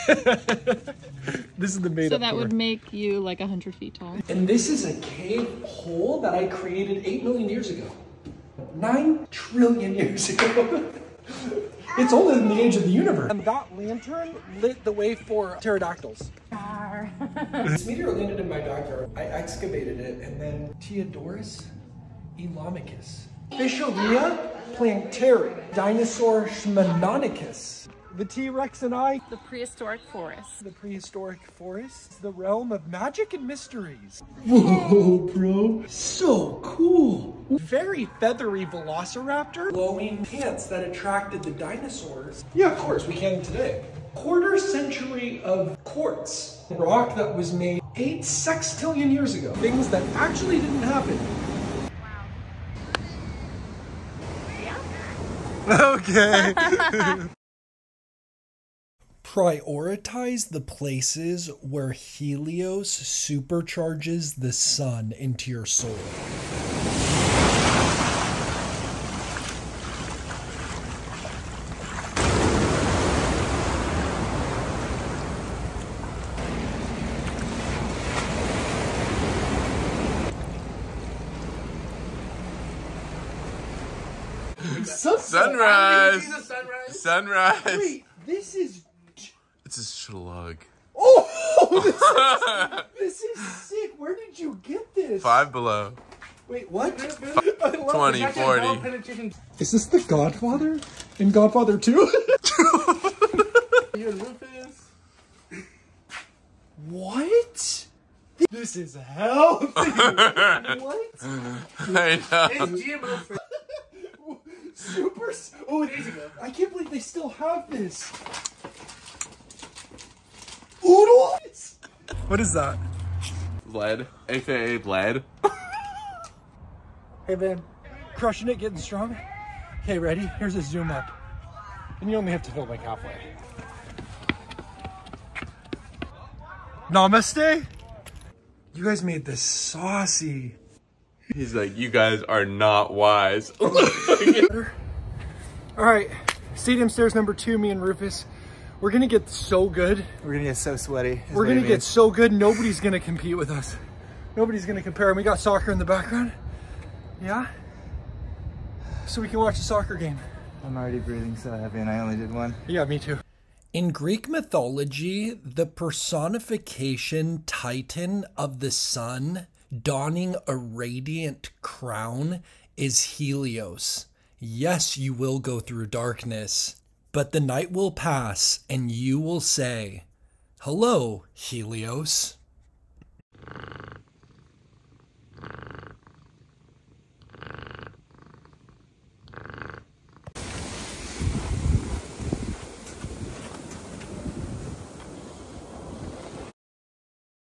This is the made-up So that door. would make you like 100 feet tall. And this is a cave hole that I created 8 million years ago. 9 trillion years ago. It's older than the age of the universe. And that lantern lit the way for pterodactyls. This meteor landed in my backyard. I excavated it, and then Theodorus Elamicus. Fisheria planteri. Dinosaur Schmanonicus. The T-Rex and I. The prehistoric forest. The prehistoric forest. The realm of magic and mysteries. Whoa, bro. So cool. Very feathery velociraptor. Glowing pants that attracted the dinosaurs. Yeah, of course, we can today. Quarter century of quartz. Rock that was made 8 sextillion years ago. Things that actually didn't happen. Wow. Okay. Prioritize the places where Helios supercharges the sun into your soul. Sunrise! Sunrise! Wait, this is... It's a slug. Oh! This is sick. Where did you get this? 5 Below. Wait, what? 20, 40. Is this The Godfather? In Godfather 2? You're Rufus. What? This is healthy. What? I know. It's GMO free. Super. Oh, days ago. I can't believe they still have this. Oodles? What is that? Lead, aka lead. Hey, man. Crushing it, getting strong. Okay, ready? Here's a zoom up. And you only have to fill like halfway. Namaste. You guys made this saucy. He's like, you guys are not wise. All right, stadium stairs number 2, me and Rufus. We're gonna get so good. We're gonna get so sweaty. We're gonna get so good, nobody's gonna compete with us. Nobody's gonna compare. And we got soccer in the background. Yeah? So we can watch a soccer game. I'm already breathing so heavy and I only did one. Yeah, me too. In Greek mythology, the personification titan of the sun donning a radiant crown is Helios. Yes, you will go through darkness, but the night will pass and you will say, "Hello, Helios."